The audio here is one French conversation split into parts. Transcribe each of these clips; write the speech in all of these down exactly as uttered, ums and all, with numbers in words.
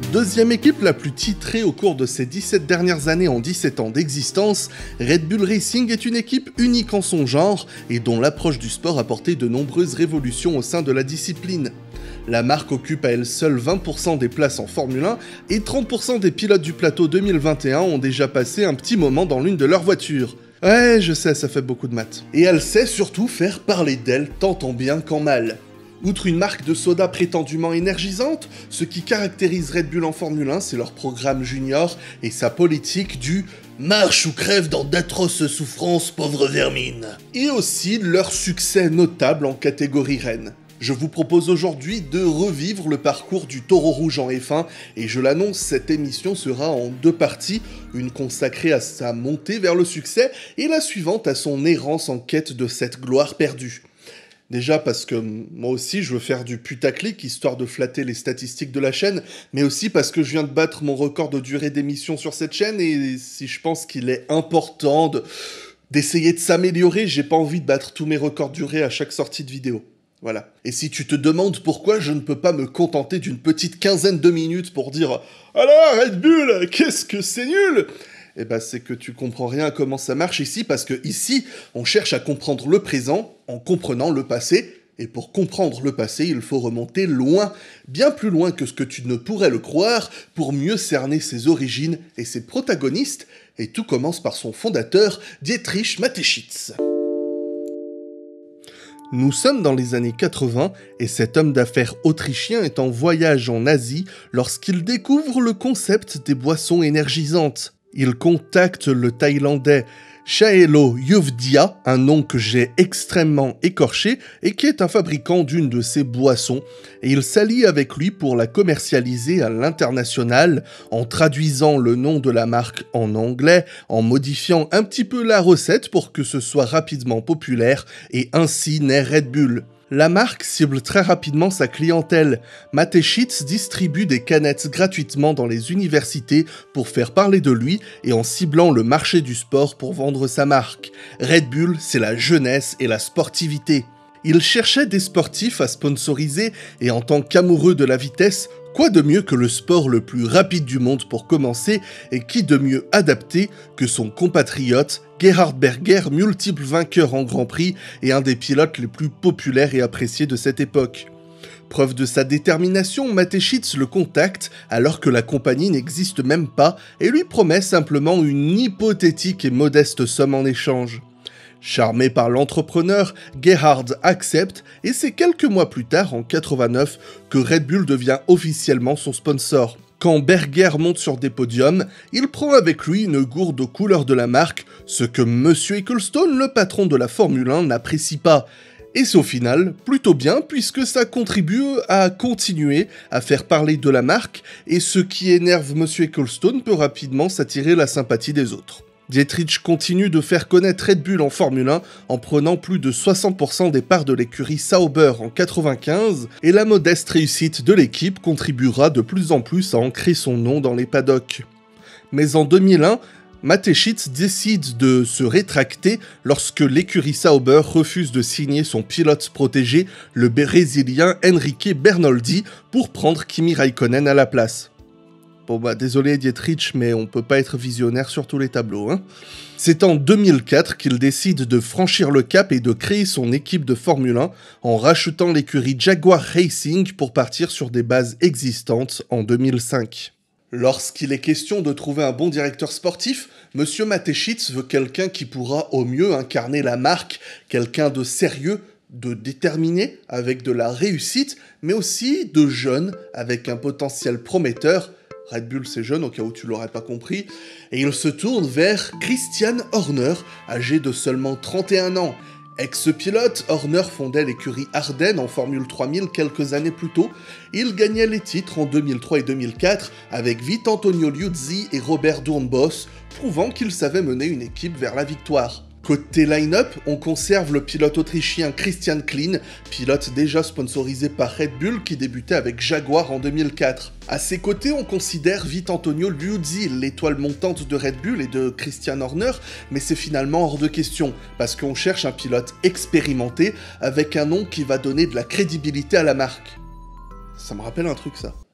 Deuxième équipe la plus titrée au cours de ces dix-sept dernières années en dix-sept ans d'existence, Red Bull Racing est une équipe unique en son genre et dont l'approche du sport a porté de nombreuses révolutions au sein de la discipline. La marque occupe à elle seule vingt pour cent des places en Formule un et trente pour cent des pilotes du plateau deux mille vingt et un ont déjà passé un petit moment dans l'une de leurs voitures. Ouais, je sais, ça fait beaucoup de maths. Et elle sait surtout faire parler d'elle tant en bien qu'en mal. Outre une marque de soda prétendument énergisante, ce qui caractérise Red Bull en Formule un, c'est leur programme junior et sa politique du « marche ou crève dans d'atroces souffrances, pauvre vermine ». Et aussi leur succès notable en catégorie reine. Je vous propose aujourd'hui de revivre le parcours du Taureau Rouge en F un, et je l'annonce, cette émission sera en deux parties, une consacrée à sa montée vers le succès, et la suivante à son errance en quête de cette gloire perdue. Déjà parce que moi aussi je veux faire du putaclic histoire de flatter les statistiques de la chaîne, mais aussi parce que je viens de battre mon record de durée d'émission sur cette chaîne, et si je pense qu'il est important de... d'essayer de s'améliorer, j'ai pas envie de battre tous mes records de durée à chaque sortie de vidéo. Voilà. Et si tu te demandes pourquoi je ne peux pas me contenter d'une petite quinzaine de minutes pour dire « Alors Red Bull, qu'est-ce que c'est nul !» Eh ben c'est que tu comprends rien à comment ça marche ici, parce que ici, on cherche à comprendre le présent en comprenant le passé, et pour comprendre le passé, il faut remonter loin, bien plus loin que ce que tu ne pourrais le croire, pour mieux cerner ses origines et ses protagonistes, et tout commence par son fondateur, Dietrich Mateschitz. Nous sommes dans les années quatre-vingts, et cet homme d'affaires autrichien est en voyage en Asie lorsqu'il découvre le concept des boissons énergisantes. Il contacte le Thaïlandais Chaelo Yuvdia, un nom que j'ai extrêmement écorché, et qui est un fabricant d'une de ces boissons, et il s'allie avec lui pour la commercialiser à l'international, en traduisant le nom de la marque en anglais, en modifiant un petit peu la recette pour que ce soit rapidement populaire, et ainsi naît Red Bull. La marque cible très rapidement sa clientèle. Mateschitz distribue des canettes gratuitement dans les universités pour faire parler de lui et en ciblant le marché du sport pour vendre sa marque. Red Bull, c'est la jeunesse et la sportivité. Il cherchait des sportifs à sponsoriser et en tant qu'amoureux de la vitesse, quoi de mieux que le sport le plus rapide du monde pour commencer, et qui de mieux adapté que son compatriote Gerhard Berger, multiple vainqueur en Grand Prix et un des pilotes les plus populaires et appréciés de cette époque. Preuve de sa détermination, Mateschitz le contacte alors que la compagnie n'existe même pas et lui promet simplement une hypothétique et modeste somme en échange. Charmé par l'entrepreneur, Gerhard accepte et c'est quelques mois plus tard, en quatre-vingt-neuf, que Red Bull devient officiellement son sponsor. Quand Berger monte sur des podiums, il prend avec lui une gourde aux couleurs de la marque, ce que Monsieur Ecclestone, le patron de la Formule un, n'apprécie pas. Et c'est au final plutôt bien puisque ça contribue à continuer à faire parler de la marque, et ce qui énerve Monsieur Ecclestone peut rapidement s'attirer la sympathie des autres. Dietrich continue de faire connaître Red Bull en Formule un en prenant plus de soixante pour cent des parts de l'écurie Sauber en quatre-vingt-quinze, et la modeste réussite de l'équipe contribuera de plus en plus à ancrer son nom dans les paddocks. Mais en deux mille un, Mateschitz décide de se rétracter lorsque l'écurie Sauber refuse de signer son pilote protégé, le Brésilien Henrique Bernoldi, pour prendre Kimi Raikkonen à la place. Bon bah désolé Dietrich, mais on peut pas être visionnaire sur tous les tableaux, hein. C'est en deux mille quatre qu'il décide de franchir le cap et de créer son équipe de Formule un en rachetant l'écurie Jaguar Racing pour partir sur des bases existantes en deux mille cinq. Lorsqu'il est question de trouver un bon directeur sportif, Monsieur Mateschitz veut quelqu'un qui pourra au mieux incarner la marque, quelqu'un de sérieux, de déterminé, avec de la réussite, mais aussi de jeune, avec un potentiel prometteur. Red Bull c'est jeune, au cas où tu l'aurais pas compris, et il se tourne vers Christian Horner, âgé de seulement trente et un ans. Ex-pilote, Horner fondait l'écurie Ardennes en Formule trois mille quelques années plus tôt. Il gagnait les titres en deux mille trois et deux mille quatre avec Vittorio Liuzzi et Robert Doornbos, prouvant qu'il savait mener une équipe vers la victoire. Côté line-up, on conserve le pilote autrichien Christian Klein, pilote déjà sponsorisé par Red Bull qui débutait avec Jaguar en deux mille quatre. À ses côtés, on considère Vittorio Liuzzi, l'étoile montante de Red Bull et de Christian Horner, mais c'est finalement hors de question, parce qu'on cherche un pilote expérimenté avec un nom qui va donner de la crédibilité à la marque. Ça me rappelle un truc ça.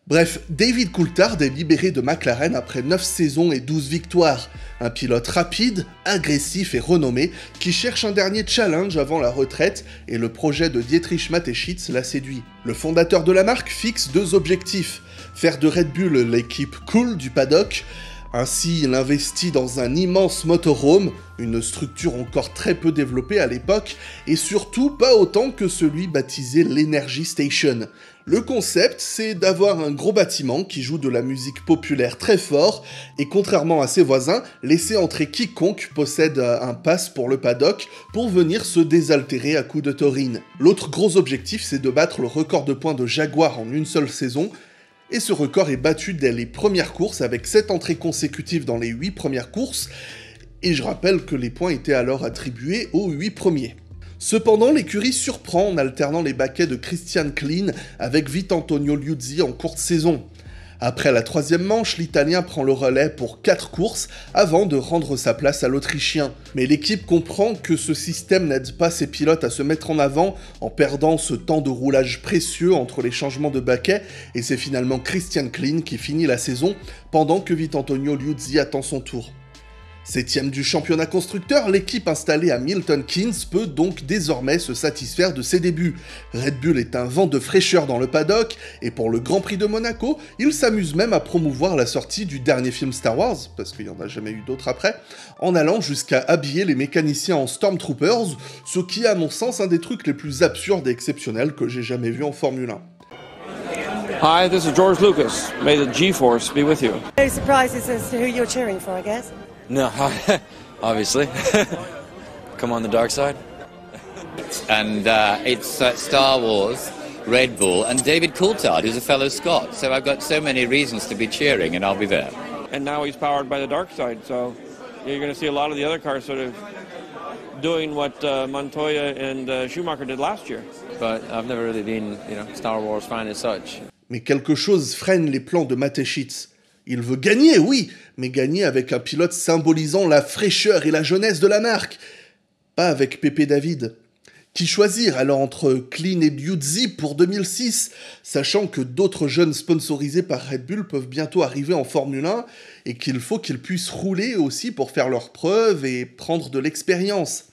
Bref, David Coulthard est libéré de McLaren après neuf saisons et douze victoires. Un pilote rapide, agressif et renommé qui cherche un dernier challenge avant la retraite et le projet de Dietrich Mateschitz l'a séduit. Le fondateur de la marque fixe deux objectifs. Faire de Red Bull l'équipe cool du paddock. Ainsi, il investit dans un immense motorhome, une structure encore très peu développée à l'époque, et surtout pas autant que celui baptisé l'Energy Station. Le concept, c'est d'avoir un gros bâtiment qui joue de la musique populaire très fort, et contrairement à ses voisins, laisser entrer quiconque possède un pass pour le paddock pour venir se désaltérer à coups de taurine. L'autre gros objectif, c'est de battre le record de points de Jaguar en une seule saison, et ce record est battu dès les premières courses avec sept entrées consécutives dans les huit premières courses, et je rappelle que les points étaient alors attribués aux huit premiers. Cependant, l'écurie surprend en alternant les baquets de Christian Klein avec Vitantonio Liuzzi en courte saison. Après la troisième manche, l'Italien prend le relais pour quatre courses avant de rendre sa place à l'Autrichien. Mais l'équipe comprend que ce système n'aide pas ses pilotes à se mettre en avant en perdant ce temps de roulage précieux entre les changements de baquets, et c'est finalement Christian Klein qui finit la saison pendant que Vitantonio Liuzzi attend son tour. Septième du championnat constructeur, l'équipe installée à Milton Keynes peut donc désormais se satisfaire de ses débuts. Red Bull est un vent de fraîcheur dans le paddock, et pour le Grand Prix de Monaco, il s'amuse même à promouvoir la sortie du dernier film Star Wars, parce qu'il n'y en a jamais eu d'autres après, en allant jusqu'à habiller les mécaniciens en Stormtroopers, ce qui est à mon sens un des trucs les plus absurdes et exceptionnels que j'ai jamais vu en Formule un. Hi, this is George Lucas. May the G-Force be with you. No surprises as to who you're cheering for, I guess. No, obviously. Come on the dark side. And uh, it's uh, Star Wars, Red Bull, and David Coulthard, who's a fellow Scot. So I've got so many reasons to be cheering, and I'll be there. And now he's powered by the dark side, so you're going to see a lot of the other cars sort of doing what uh, Montoya and uh, Schumacher did last year. But I've never really been, you know, Star Wars fan as such. Mais quelque chose freine les plans de Mateschitz. Il veut gagner, oui, mais gagner avec un pilote symbolisant la fraîcheur et la jeunesse de la marque. Pas avec Pepe David. Qui choisir alors entre Klein et Liuzzi pour deux mille six, sachant que d'autres jeunes sponsorisés par Red Bull peuvent bientôt arriver en Formule un et qu'il faut qu'ils puissent rouler aussi pour faire leurs preuves et prendre de l'expérience.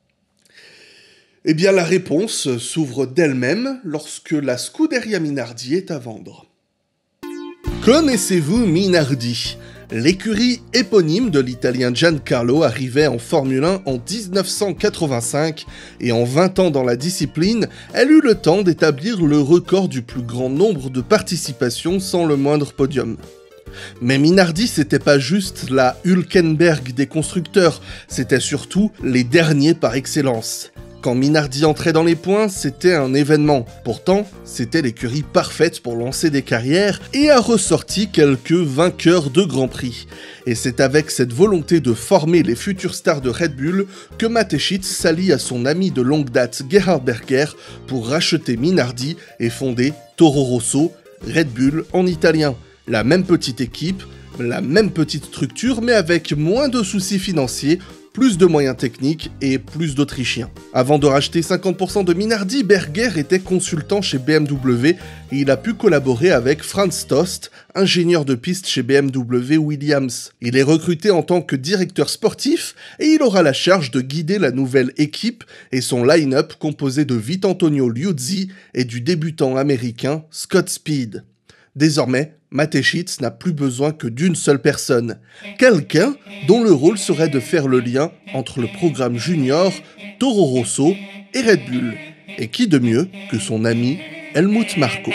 Eh bien la réponse s'ouvre d'elle-même lorsque la Scuderia Minardi est à vendre. Connaissez-vous Minardi ? L'écurie éponyme de l'italien Giancarlo arrivait en Formule un en dix-neuf cent quatre-vingt-cinq et en vingt ans dans la discipline, elle eut le temps d'établir le record du plus grand nombre de participations sans le moindre podium. Mais Minardi, c'était pas juste la Hülkenberg des constructeurs, c'était surtout les derniers par excellence. Quand Minardi entrait dans les points, c'était un événement. Pourtant, c'était l'écurie parfaite pour lancer des carrières et a ressorti quelques vainqueurs de Grand Prix. Et c'est avec cette volonté de former les futures stars de Red Bull que Mateschitz s'allie à son ami de longue date Gerhard Berger pour racheter Minardi et fonder Toro Rosso, Red Bull en italien. La même petite équipe, la même petite structure, mais avec moins de soucis financiers, plus de moyens techniques et plus d'Autrichiens. Avant de racheter cinquante pour cent de Minardi, Berger était consultant chez B M W et il a pu collaborer avec Franz Tost, ingénieur de piste chez B M W Williams. Il est recruté en tant que directeur sportif et il aura la charge de guider la nouvelle équipe et son line-up composé de Vitantonio Liuzzi et du débutant américain Scott Speed. Désormais, Mateschitz n'a plus besoin que d'une seule personne, quelqu'un dont le rôle serait de faire le lien entre le programme junior, Toro Rosso et Red Bull. Et qui de mieux que son ami Helmut Marko.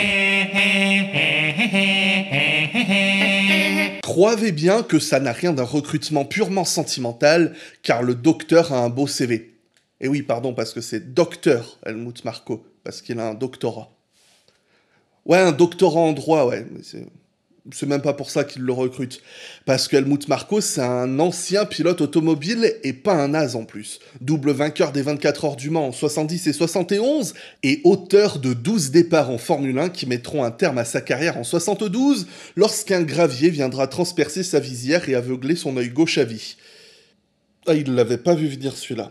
Croyez bien que ça n'a rien d'un recrutement purement sentimental, car le docteur a un beau C V. Et oui, pardon, parce que c'est docteur Helmut Marko, parce qu'il a un doctorat. Ouais, un doctorat en droit, ouais, mais c'est... C'est même pas pour ça qu'il le recrute. Parce que Helmut Marko, c'est un ancien pilote automobile et pas un naze en plus. Double vainqueur des vingt-quatre heures du Mans en soixante-dix et soixante et onze et auteur de douze départs en Formule un qui mettront un terme à sa carrière en soixante-douze lorsqu'un gravier viendra transpercer sa visière et aveugler son œil gauche à vie. Ah, il l'avait pas vu venir celui-là.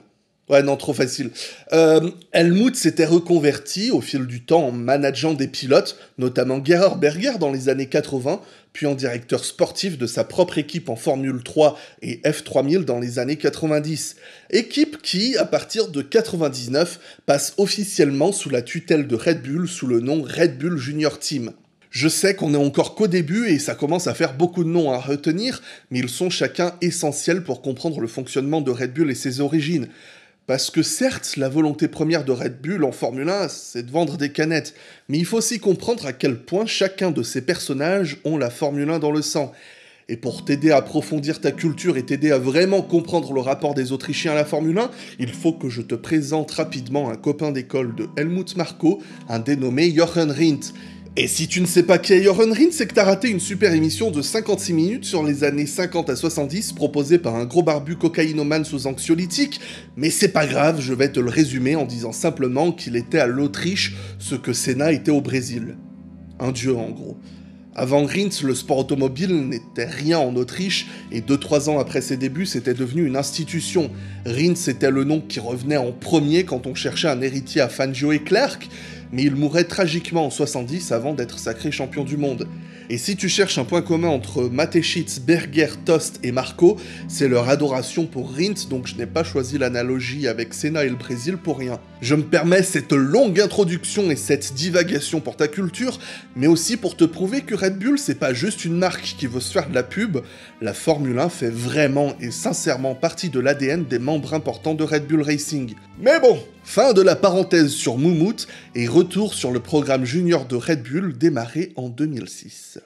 Ouais, non, trop facile. Euh, Helmut s'était reconverti au fil du temps en manageant des pilotes, notamment Gerhard Berger dans les années quatre-vingts, puis en directeur sportif de sa propre équipe en Formule trois et F trois mille dans les années quatre-vingt-dix. Équipe qui, à partir de quatre-vingt-dix-neuf, passe officiellement sous la tutelle de Red Bull sous le nom Red Bull Junior Team. Je sais qu'on est encore qu'au début et ça commence à faire beaucoup de noms à retenir, mais ils sont chacun essentiels pour comprendre le fonctionnement de Red Bull et ses origines. Parce que certes, la volonté première de Red Bull en Formule un, c'est de vendre des canettes, mais il faut aussi comprendre à quel point chacun de ces personnages ont la Formule un dans le sang. Et pour t'aider à approfondir ta culture et t'aider à vraiment comprendre le rapport des Autrichiens à la Formule un, il faut que je te présente rapidement un copain d'école de Helmut Marko, un dénommé Jochen Rindt. Et si tu ne sais pas qui est Jochen Rindt, c'est que t'as raté une super émission de cinquante-six minutes sur les années cinquante à soixante-dix proposée par un gros barbu cocaïnomane sous anxiolytique, mais c'est pas grave, je vais te le résumer en disant simplement qu'il était à l'Autriche ce que Senna était au Brésil. Un dieu en gros. Avant Rindt, le sport automobile n'était rien en Autriche, et deux trois ans après ses débuts, c'était devenu une institution. Rindt, c'était le nom qui revenait en premier quand on cherchait un héritier à Fangio et Clerc, mais il mourait tragiquement en soixante-dix avant d'être sacré champion du monde. Et si tu cherches un point commun entre Mateschitz, Berger, Tost et Marko, c'est leur adoration pour Rindt, donc je n'ai pas choisi l'analogie avec Senna et le Brésil pour rien. Je me permets cette longue introduction et cette divagation pour ta culture, mais aussi pour te prouver que Red Bull, c'est pas juste une marque qui veut se faire de la pub, la Formule un fait vraiment et sincèrement partie de l'A D N des membres importants de Red Bull Racing. Mais bon, fin de la parenthèse sur Moumout et retour sur le programme junior de Red Bull démarré en deux mille six.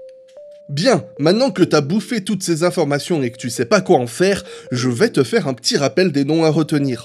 Bien, maintenant que t'as bouffé toutes ces informations et que tu sais pas quoi en faire, je vais te faire un petit rappel des noms à retenir.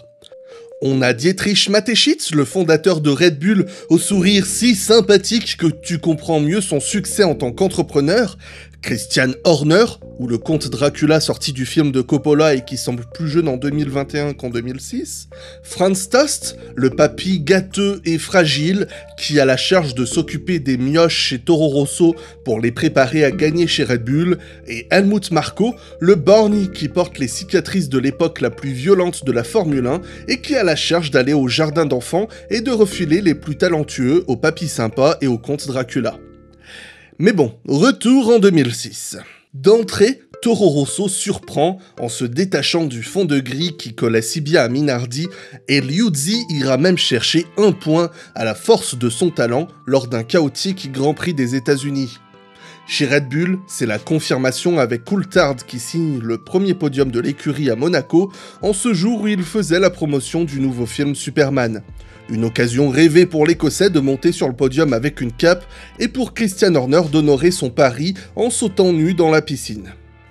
On a Dietrich Mateschitz, le fondateur de Red Bull, au sourire si sympathique que tu comprends mieux son succès en tant qu'entrepreneur. Christian Horner, ou le comte Dracula sorti du film de Coppola et qui semble plus jeune en deux mille vingt et un qu'en deux mille six. Franz Tost, le papy gâteux et fragile, qui a la charge de s'occuper des mioches chez Toro Rosso pour les préparer à gagner chez Red Bull. Et Helmut Marko, le borgne qui porte les cicatrices de l'époque la plus violente de la Formule un et qui a la charge d'aller au jardin d'enfants et de refiler les plus talentueux au papy sympa et au comte Dracula. Mais bon, retour en deux mille six. D'entrée, Toro Rosso surprend en se détachant du fond de grille qui collait si bien à Minardi, et Liuzzi ira même chercher un point à la force de son talent lors d'un chaotique Grand Prix des États-Unis. Chez Red Bull, c'est la confirmation avec Coulthard qui signe le premier podium de l'écurie à Monaco en ce jour où il faisait la promotion du nouveau film Superman. Une occasion rêvée pour l'Écossais de monter sur le podium avec une cape et pour Christian Horner d'honorer son pari en sautant nu dans la piscine.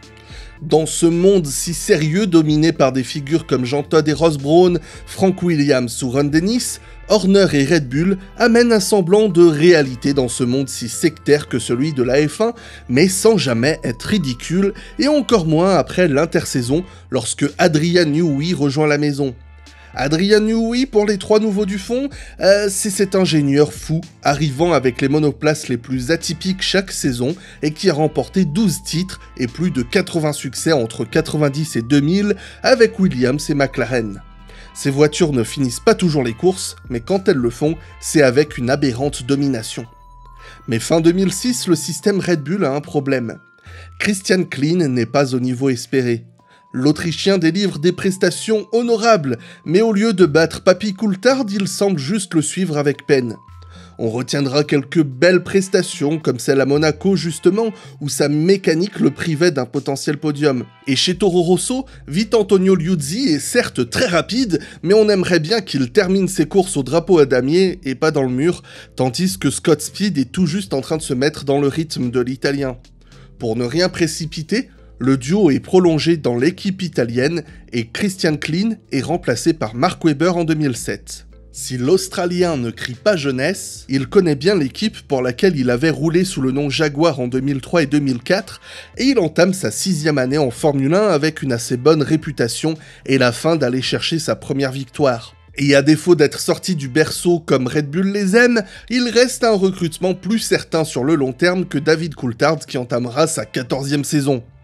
Dans ce monde si sérieux dominé par des figures comme Jean Todt et Ross Brawn, Frank Williams ou Ron Dennis, Horner et Red Bull amènent un semblant de réalité dans ce monde si sectaire que celui de la F un, mais sans jamais être ridicule, et encore moins après l'intersaison lorsque Adrian Newey rejoint la maison. Adrian Newey, pour les trois nouveaux du fond, euh, c'est cet ingénieur fou, arrivant avec les monoplaces les plus atypiques chaque saison, et qui a remporté douze titres et plus de quatre-vingts succès entre quatre-vingt-dix et deux mille avec Williams et McLaren. Ces voitures ne finissent pas toujours les courses, mais quand elles le font, c'est avec une aberrante domination. Mais fin deux mille six, le système Red Bull a un problème. Christian Klein n'est pas au niveau espéré. L'Autrichien délivre des prestations honorables, mais au lieu de battre Papy Coulthard, il semble juste le suivre avec peine. On retiendra quelques belles prestations, comme celle à Monaco justement, où sa mécanique le privait d'un potentiel podium. Et chez Toro Rosso, Vittorio Liuzzi est certes très rapide, mais on aimerait bien qu'il termine ses courses au drapeau à damier et pas dans le mur, tandis que Scott Speed est tout juste en train de se mettre dans le rythme de l'Italien. Pour ne rien précipiter, le duo est prolongé dans l'équipe italienne et Christian Klein est remplacé par Mark Webber en deux mille sept. Si l'Australien ne crie pas jeunesse, il connaît bien l'équipe pour laquelle il avait roulé sous le nom Jaguar en deux mille trois et deux mille quatre, et il entame sa sixième année en Formule un avec une assez bonne réputation et la fin d'aller chercher sa première victoire. Et à défaut d'être sorti du berceau comme Red Bull les aime, il reste un recrutement plus certain sur le long terme que David Coulthard qui entamera sa quatorzième saison.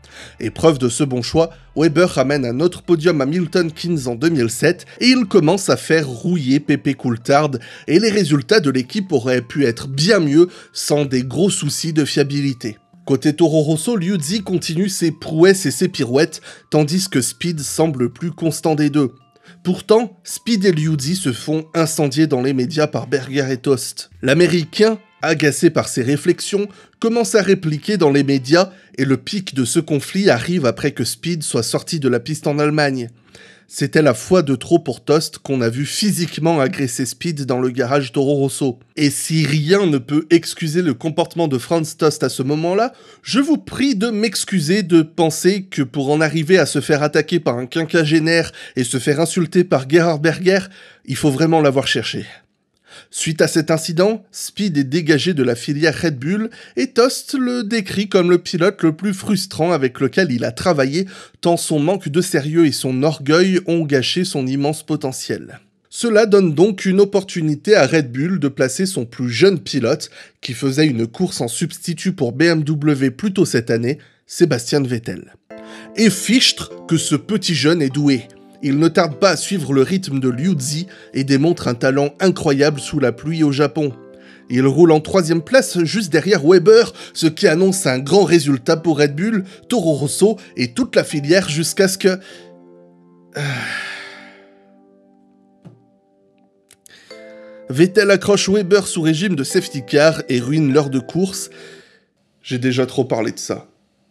Et preuve de ce bon choix, Webber ramène un autre podium à Milton Keynes en deux mille sept et il commence à faire rouiller Pepe Coulthard et les résultats de l'équipe auraient pu être bien mieux sans des gros soucis de fiabilité. Côté Toro Rosso, Liuzzi continue ses prouesses et ses pirouettes, tandis que Speed semble plus constant des deux. Pourtant, Speed et Liuzzi se font incendier dans les médias par Berger et Tost. L'Américain, agacé par ses réflexions, commence à répliquer dans les médias et le pic de ce conflit arrive après que Speed soit sorti de la piste en Allemagne. C'était la fois de trop pour Tost qu'on a vu physiquement agresser Speed dans le garage Toro Rosso. Et si rien ne peut excuser le comportement de Franz Tost à ce moment-là, je vous prie de m'excuser de penser que pour en arriver à se faire attaquer par un quinquagénaire et se faire insulter par Gerhard Berger, il faut vraiment l'avoir cherché. Suite à cet incident, Speed est dégagé de la filière Red Bull et Tost le décrit comme le pilote le plus frustrant avec lequel il a travaillé tant son manque de sérieux et son orgueil ont gâché son immense potentiel. Cela donne donc une opportunité à Red Bull de placer son plus jeune pilote, qui faisait une course en substitut pour B M W plus tôt cette année, Sébastien Vettel. Et fichtre que ce petit jeune est doué. Il ne tarde pas à suivre le rythme de Liuzzi et démontre un talent incroyable sous la pluie au Japon. Il roule en troisième place juste derrière Webber, ce qui annonce un grand résultat pour Red Bull, Toro Rosso et toute la filière jusqu'à ce que... Vettel accroche Webber sous régime de safety car et ruine l'heure de course. J'ai déjà trop parlé de ça.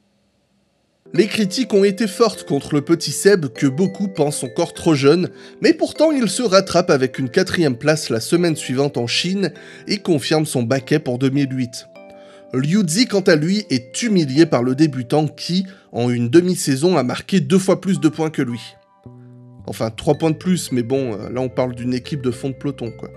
Les critiques ont été fortes contre le petit Seb que beaucoup pensent encore trop jeune, mais pourtant il se rattrape avec une quatrième place la semaine suivante en Chine et confirme son baquet pour deux mille huit. Liuzzi quant à lui est humilié par le débutant qui, en une demi-saison, a marqué deux fois plus de points que lui. Enfin, trois points de plus, mais bon, là on parle d'une équipe de fond de peloton quoi.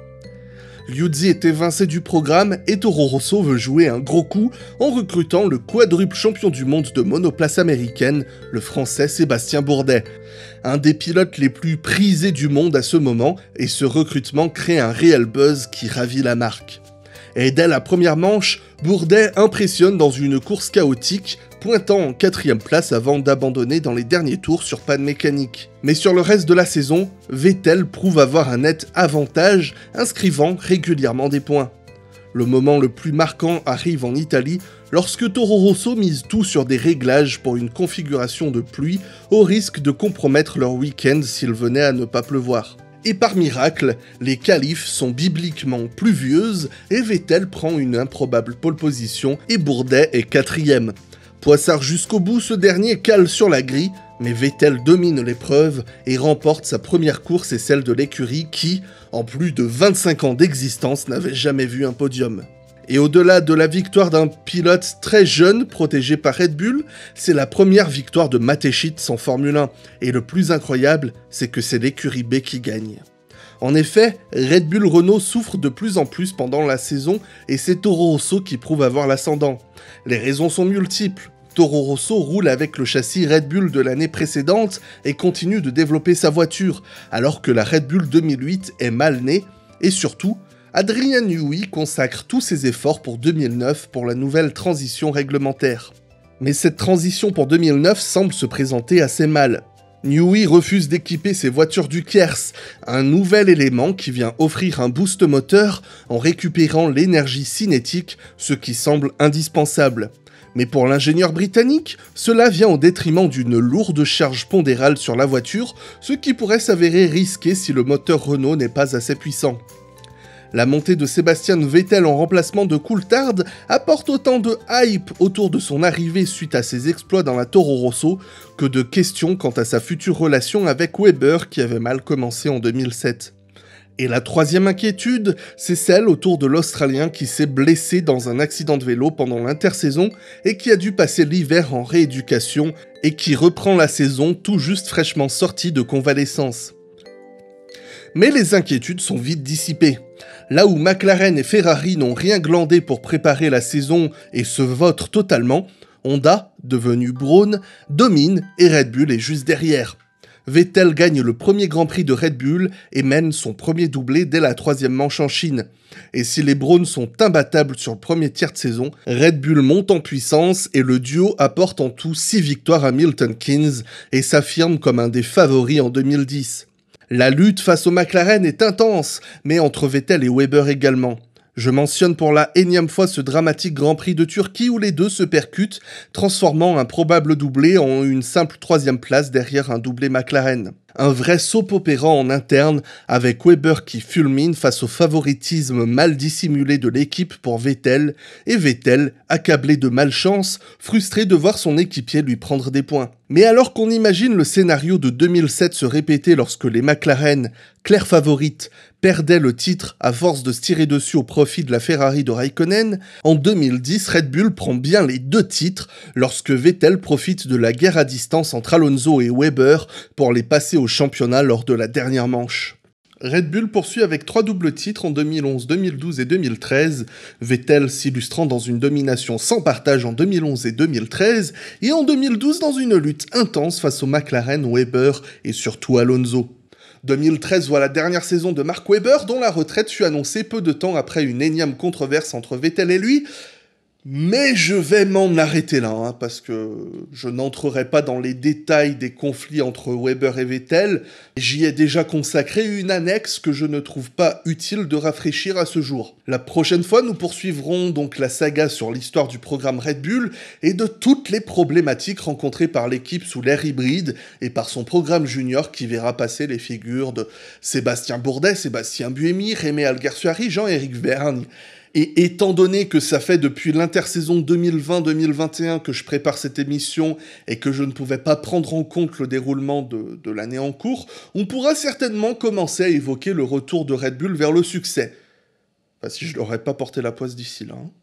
Liuzzi est évincé du programme et Toro Rosso veut jouer un gros coup en recrutant le quadruple champion du monde de monoplace américaine, le français Sébastien Bourdet. Un des pilotes les plus prisés du monde à ce moment, et ce recrutement crée un réel buzz qui ravit la marque. Et dès la première manche, Bourdet impressionne dans une course chaotique, pointant en quatrième place avant d'abandonner dans les derniers tours sur panne mécanique. Mais sur le reste de la saison, Vettel prouve avoir un net avantage, inscrivant régulièrement des points. Le moment le plus marquant arrive en Italie, lorsque Toro Rosso mise tout sur des réglages pour une configuration de pluie, au risque de compromettre leur week-end s'il venait à ne pas pleuvoir. Et par miracle, les qualifs sont bibliquement pluvieuses et Vettel prend une improbable pole position et Bourdet est quatrième. Poissard jusqu'au bout, ce dernier cale sur la grille, mais Vettel domine l'épreuve et remporte sa première course et celle de l'écurie qui, en plus de vingt-cinq ans d'existence, n'avait jamais vu un podium. Et au-delà de la victoire d'un pilote très jeune protégé par Red Bull, c'est la première victoire de Mateschitz en Formule un, et le plus incroyable, c'est que c'est l'écurie B qui gagne. En effet, Red Bull Renault souffre de plus en plus pendant la saison et c'est Toro Rosso qui prouve avoir l'ascendant. Les raisons sont multiples. Toro Rosso roule avec le châssis Red Bull de l'année précédente et continue de développer sa voiture, alors que la Red Bull deux mille huit est mal née, et surtout, Adrian Newey consacre tous ses efforts pour deux mille neuf pour la nouvelle transition réglementaire. Mais cette transition pour deux mille neuf semble se présenter assez mal. Newey refuse d'équiper ses voitures du Kers, un nouvel élément qui vient offrir un boost moteur en récupérant l'énergie cinétique, ce qui semble indispensable. Mais pour l'ingénieur britannique, cela vient au détriment d'une lourde charge pondérale sur la voiture, ce qui pourrait s'avérer risqué si le moteur Renault n'est pas assez puissant. La montée de Sébastien Vettel en remplacement de Coulthard apporte autant de hype autour de son arrivée suite à ses exploits dans la Toro Rosso que de questions quant à sa future relation avec Webber qui avait mal commencé en deux mille sept. Et la troisième inquiétude, c'est celle autour de l'Australien qui s'est blessé dans un accident de vélo pendant l'intersaison et qui a dû passer l'hiver en rééducation et qui reprend la saison tout juste fraîchement sorti de convalescence. Mais les inquiétudes sont vite dissipées. Là où McLaren et Ferrari n'ont rien glandé pour préparer la saison et se vautrent totalement, Honda, devenu Braun, domine et Red Bull est juste derrière. Vettel gagne le premier Grand Prix de Red Bull et mène son premier doublé dès la troisième manche en Chine. Et si les Browns sont imbattables sur le premier tiers de saison, Red Bull monte en puissance et le duo apporte en tout six victoires à Milton Keynes et s'affirme comme un des favoris en deux mille dix. La lutte face au McLaren est intense, mais entre Vettel et Weber également. Je mentionne pour la énième fois ce dramatique Grand Prix de Turquie où les deux se percutent, transformant un probable doublé en une simple troisième place derrière un doublé McLaren. Un vrai soap-opéra en interne, avec Weber qui fulmine face au favoritisme mal dissimulé de l'équipe pour Vettel, et Vettel, accablé de malchance, frustré de voir son équipier lui prendre des points. Mais alors qu'on imagine le scénario de deux mille sept se répéter lorsque les McLaren, clairs favorites, perdaient le titre à force de se tirer dessus au profit de la Ferrari de Raikkonen, en deux mille dix, Red Bull prend bien les deux titres lorsque Vettel profite de la guerre à distance entre Alonso et Weber pour les passer au championnat lors de la dernière manche. Red Bull poursuit avec trois doubles titres en deux mille onze, deux mille douze et deux mille treize, Vettel s'illustrant dans une domination sans partage en deux mille onze et deux mille treize, et en deux mille douze dans une lutte intense face au McLaren, Weber et surtout Alonso. deux mille treize voit la dernière saison de Mark Webber, dont la retraite fut annoncée peu de temps après une énième controverse entre Vettel et lui. Mais je vais m'en arrêter là, hein, parce que je n'entrerai pas dans les détails des conflits entre Weber et Vettel. J'y ai déjà consacré une annexe que je ne trouve pas utile de rafraîchir à ce jour. La prochaine fois, nous poursuivrons donc la saga sur l'histoire du programme Red Bull et de toutes les problématiques rencontrées par l'équipe sous l'ère hybride et par son programme junior qui verra passer les figures de Sébastien Bourdet, Sébastien Buemi, Rémi Alguersuari, Jean-Éric Vergne. Et étant donné que ça fait depuis l'intersaison deux mille vingt deux mille vingt et un que je prépare cette émission et que je ne pouvais pas prendre en compte le déroulement de, de l'année en cours, on pourra certainement commencer à évoquer le retour de Red Bull vers le succès. Enfin, si je n'aurais pas porté la poisse d'ici là. Hein.